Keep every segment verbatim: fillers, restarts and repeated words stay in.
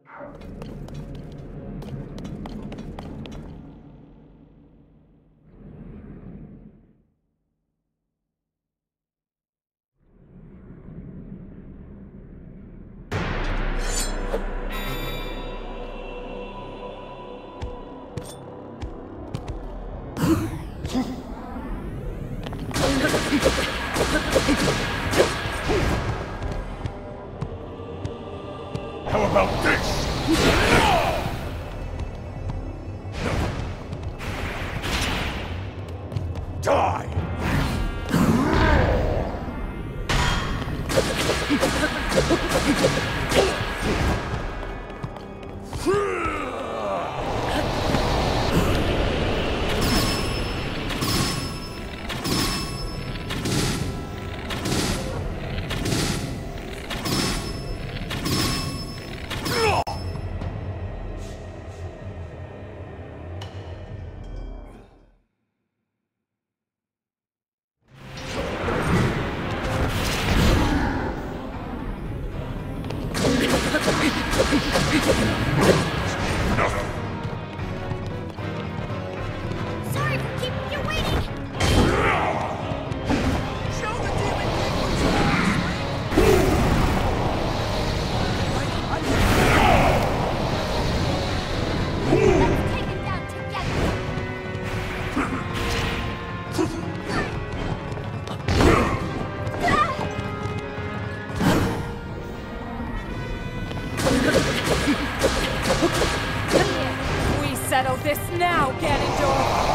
How about this? Die! Sorry for keeping you waiting! Show the demon Let's take him down together! We settle this now, Ganondorf!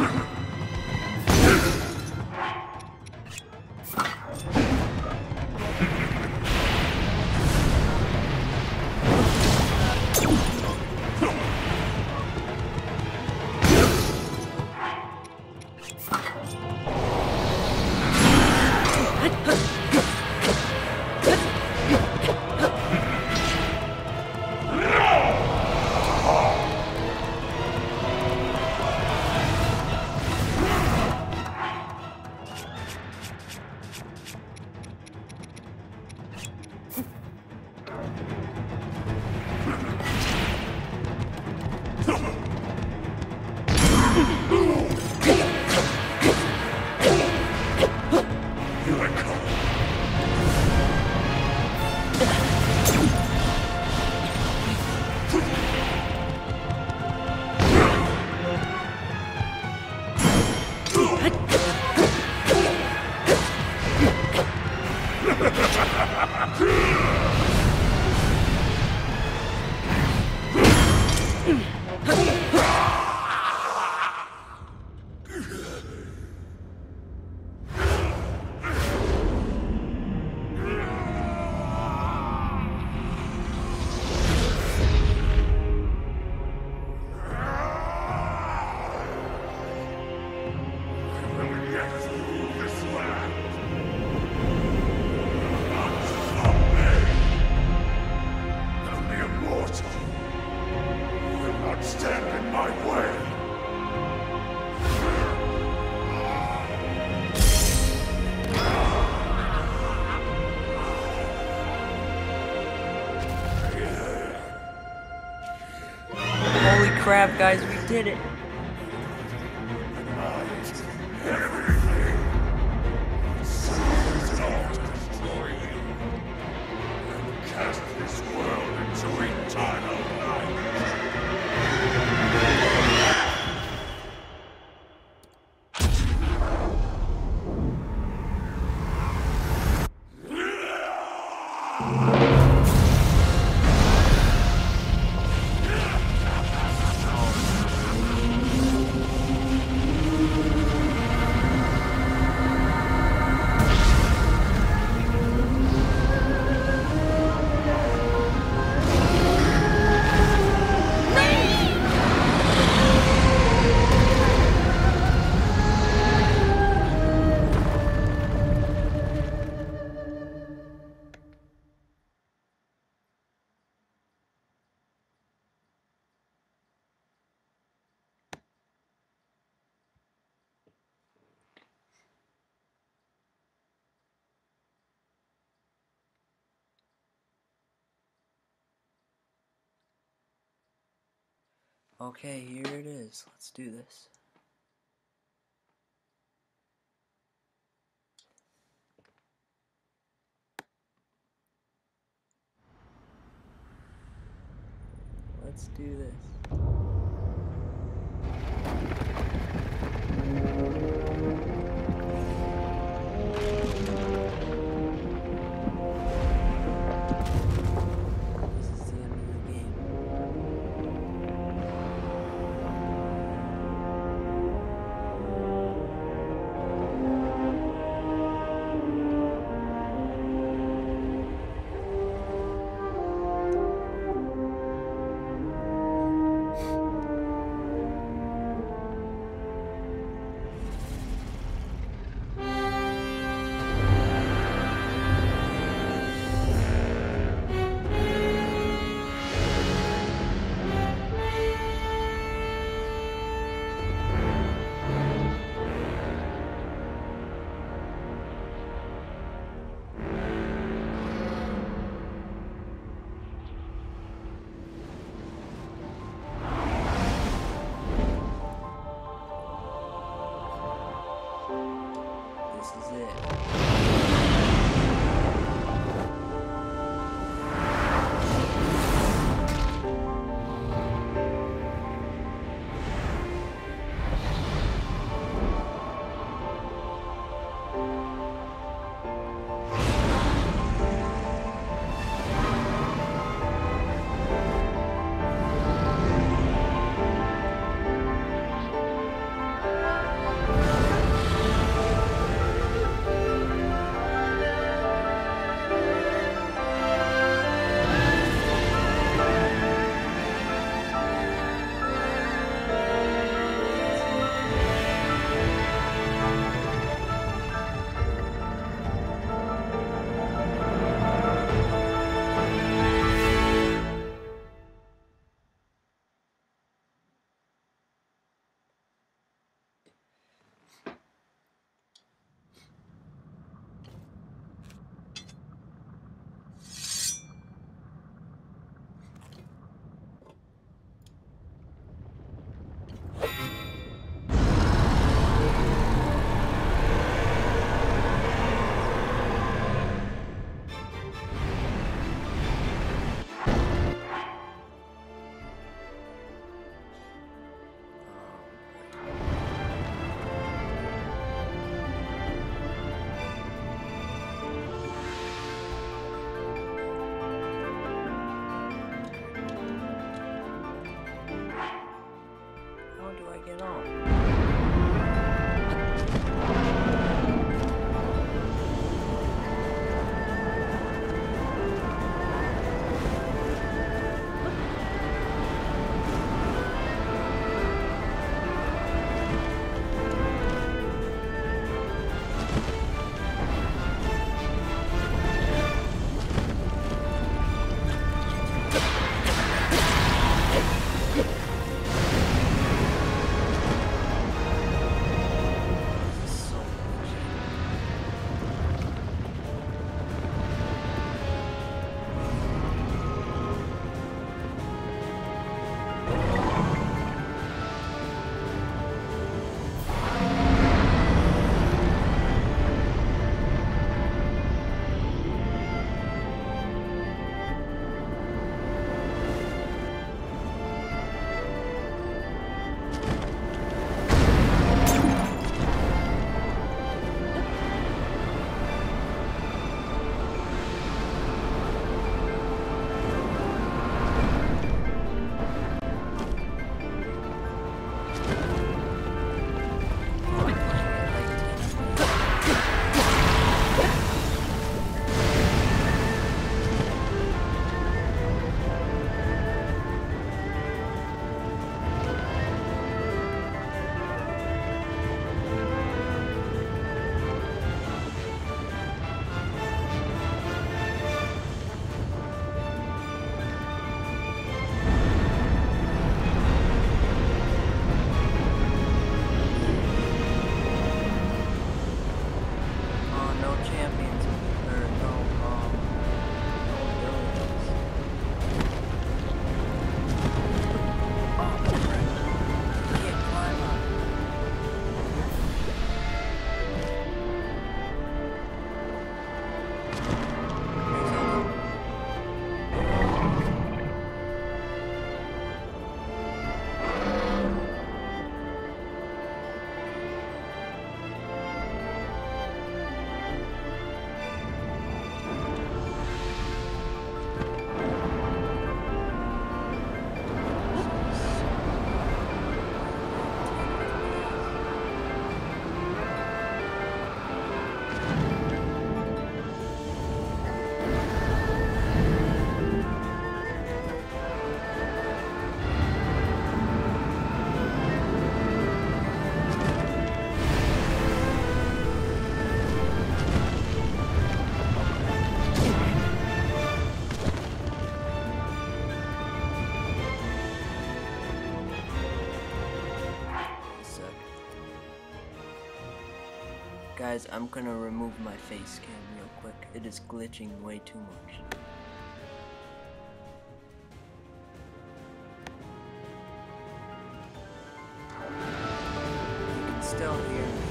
Holy crap, guys, we did it. Cast this world into eternal night. Okay, here it is. Let's do this. Let's do this. This is the end of the game. Guys, I'm gonna remove my face cam real quick. It is glitching way too much. You can still hear me.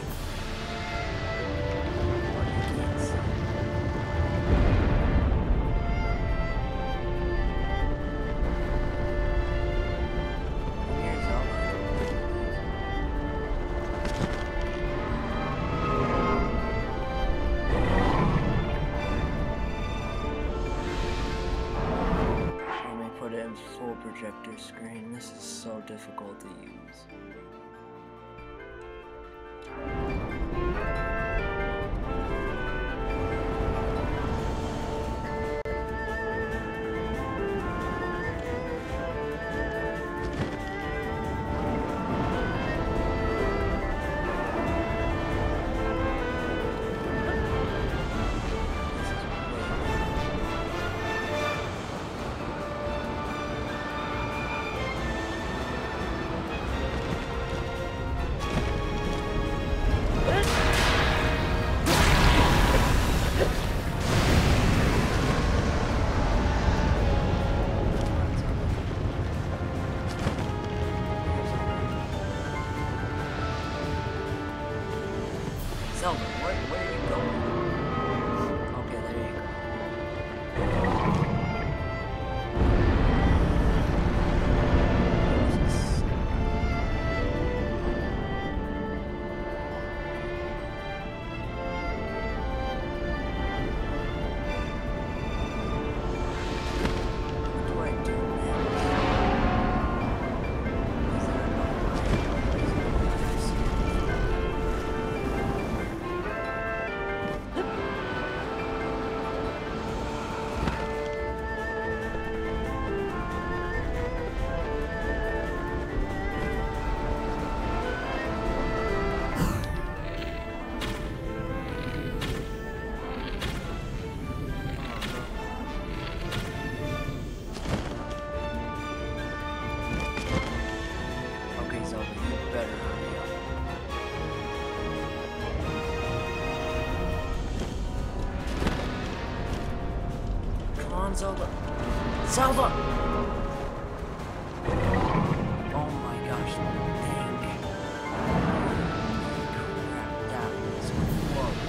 But you can't see. Here's all my put it in full projector screen. This is so difficult to use. Zelda, where, where are you going? Okay, there you go. What do I do next? Is there another Okay, Zelda, you better hurry up. Come on, Zelda. Zelda! Oh my gosh, dang. Crap, that was close.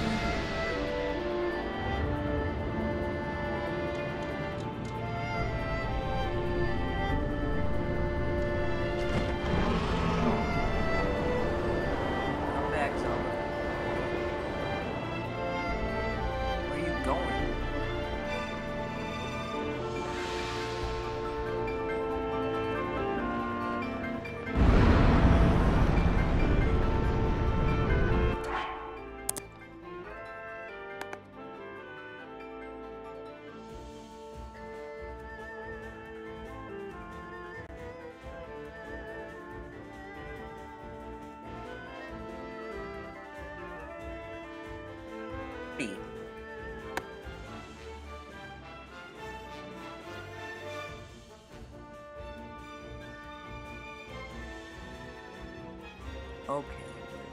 Come back, Zelda. Where are you going? B. Okay.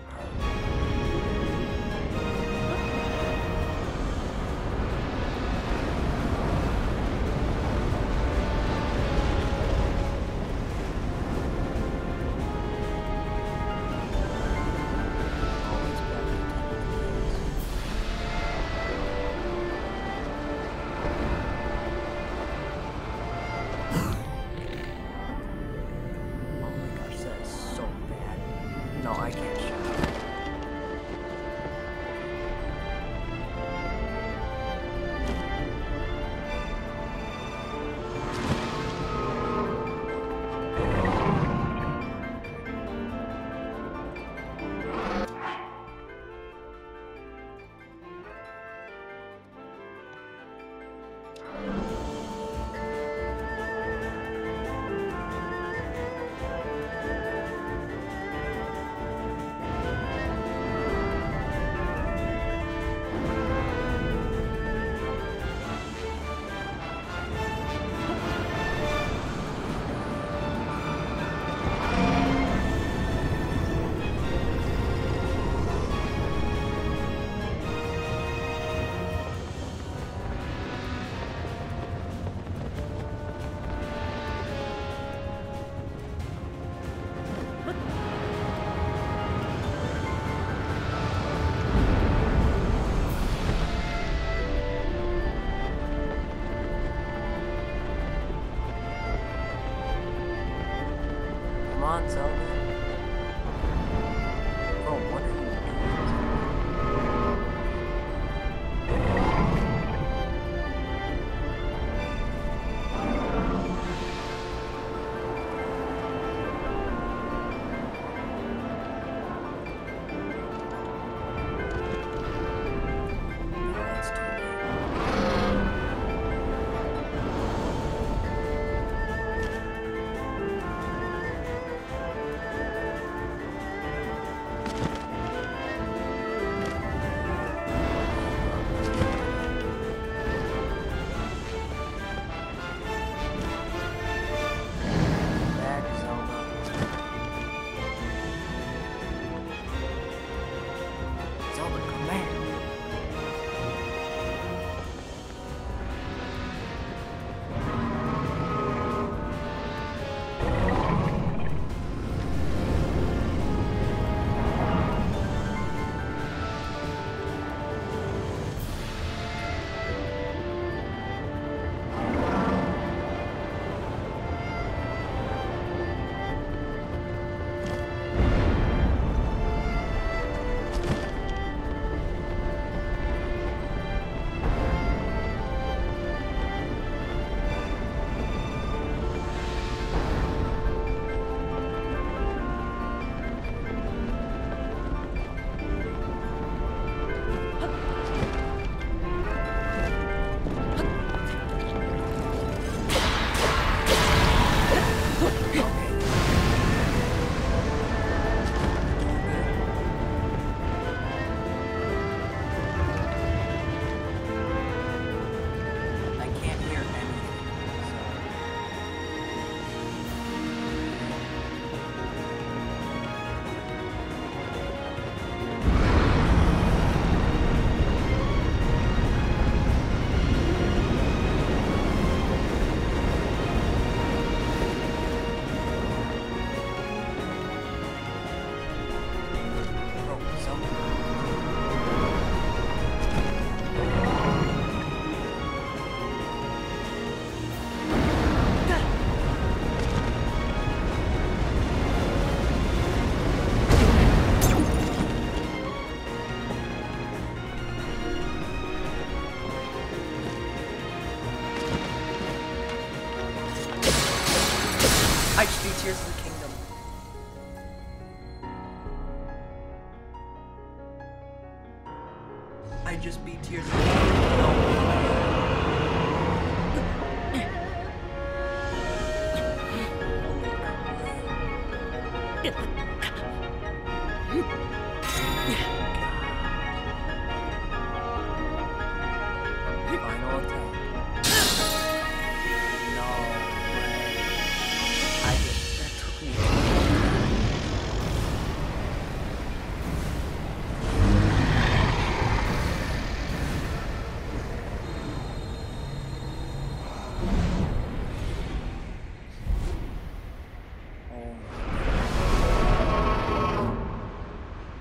Always back in Oh my gosh, that is so bad. No, I can't shoot. Tears of the Kingdom. I just beat Tears of the Kingdom. Final attack. No way. I just, that took me too long. Oh my God.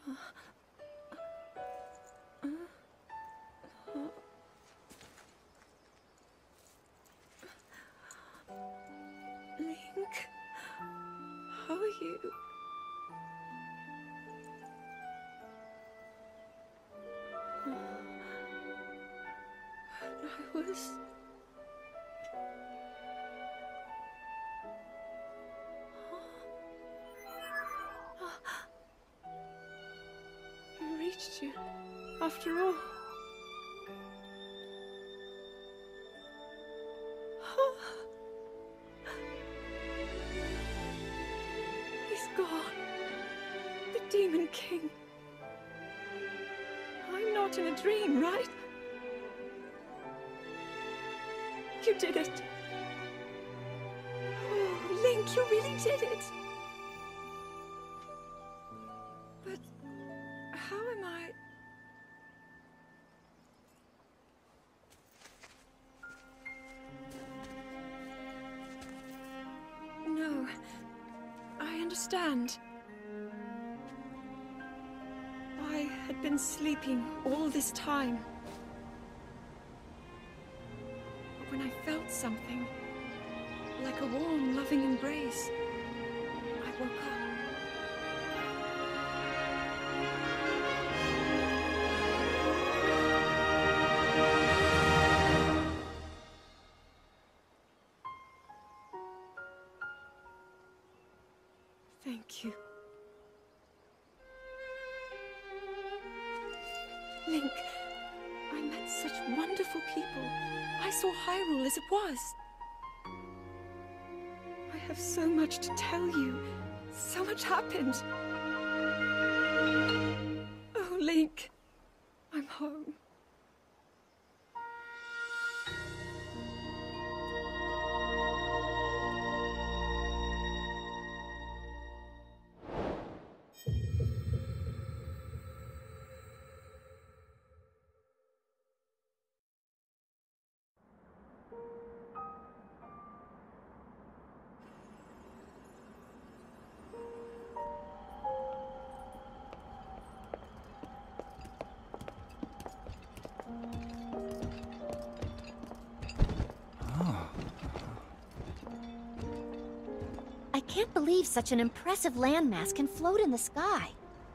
Link, how are you? I was... I reached you, after all. He's gone. The Demon King. I'm not in a dream, right? You did it. Oh, Link, you really did it. But how am I... No, I understand. I had been sleeping all this time. But when I felt something, like a warm, loving embrace, I woke up. Thank you. Link, I met such wonderful people. I saw Hyrule as it was. I have so much to tell you. So much happened. Oh, Link, I'm home. I can't believe such an impressive landmass can float in the sky.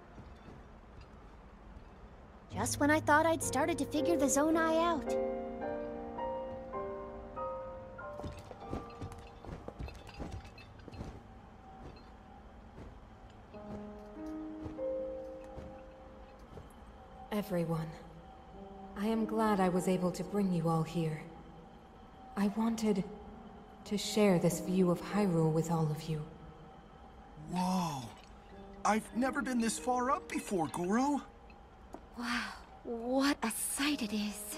Just when I thought I'd started to figure the Zonai out. Everyone, I am glad I was able to bring you all here. I wanted to share this view of Hyrule with all of you. Whoa! I've never been this far up before, Goro. Wow, what a sight it is.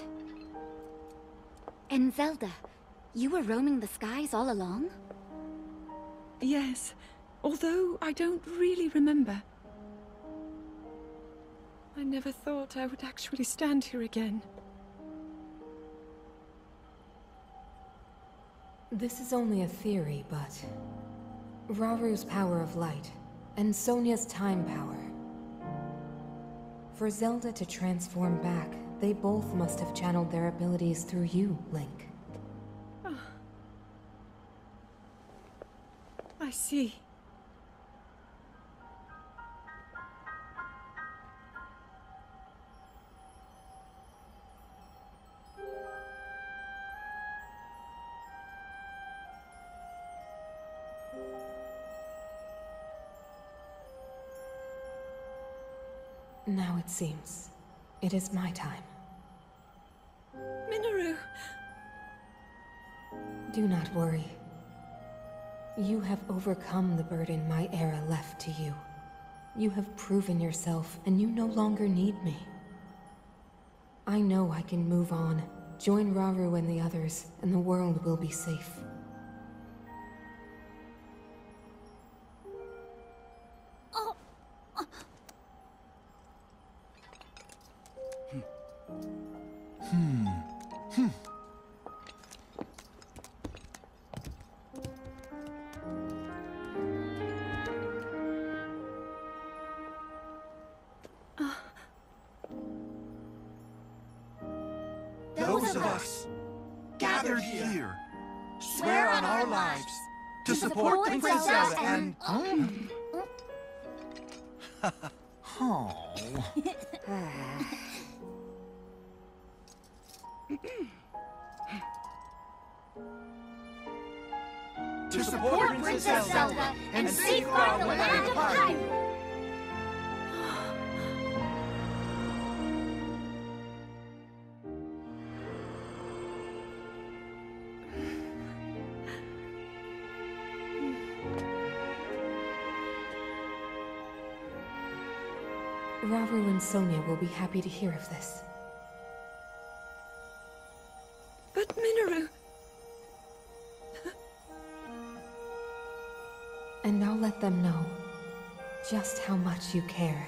And Zelda, you were roaming the skies all along? Yes, although I don't really remember. I never thought I would actually stand here again. This is only a theory, but Raru's power of light and Sonia's time power. For Zelda to transform back, they both must have channeled their abilities through you, Link. Oh. I see. Now it seems it is my time. Minoru! Do not worry. You have overcome the burden my era left to you. You have proven yourself, and you no longer need me. I know I can move on, join Raru and the others, and the world will be safe. Hmm. Hmm. Those of us gathered here swear on our lives to support Princess Zelda and... Oh. To support Princess Zelda and safeguard the land of Hyrule. Rauru and Sonia will be happy to hear of this. But Minoru... And now let them know just how much you care.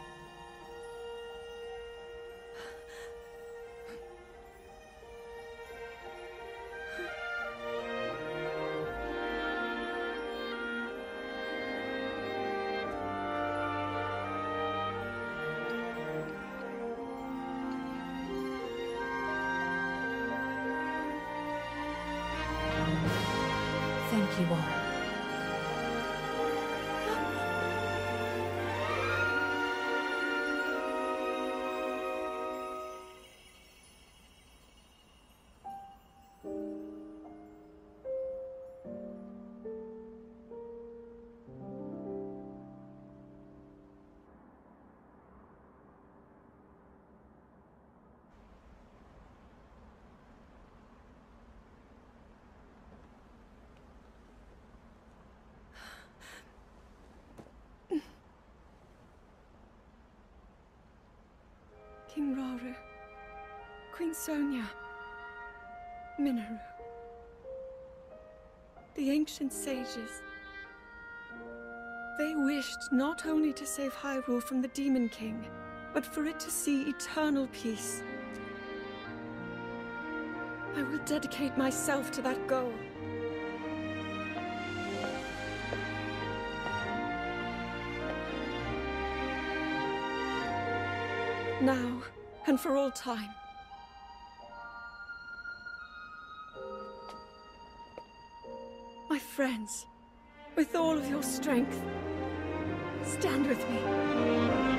Thank you all. King Rauru, Queen Sonia, Minoru. The ancient sages. They wished not only to save Hyrule from the Demon King, but for it to see eternal peace. I will dedicate myself to that goal. Now, and for all time. My friends, with all of your strength, stand with me.